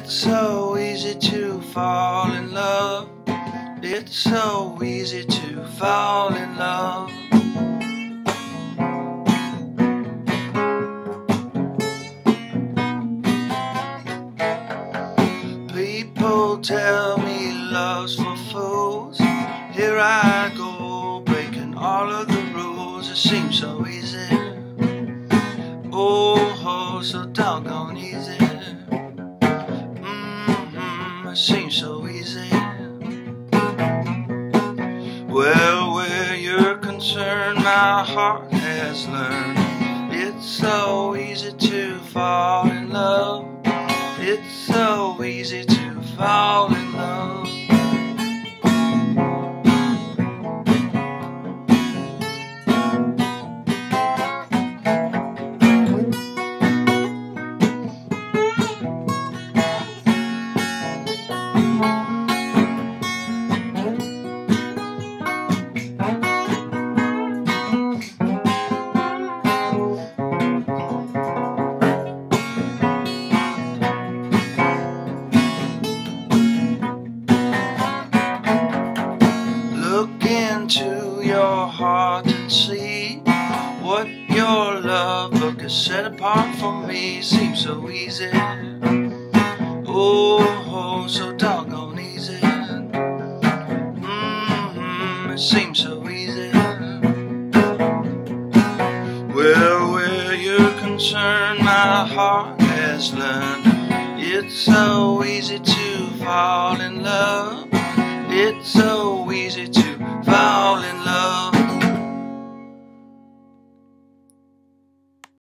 It's so easy to fall in love. It's so easy to fall in love. People tell me love's for fools. Here I go, breaking all of the rules. It seems so easy, oh, so doggone easy. It seems so easy. Well, where you're concerned, my heart has learned. It's so easy to fall in love. It's so easy to fall in love. Look into your heart and see what your love book has set apart for me. Seems so easy, oh, so doggone easy. It seems so easy. Well, where you're concerned, my heart has learned. It's so easy to fall in love. It's so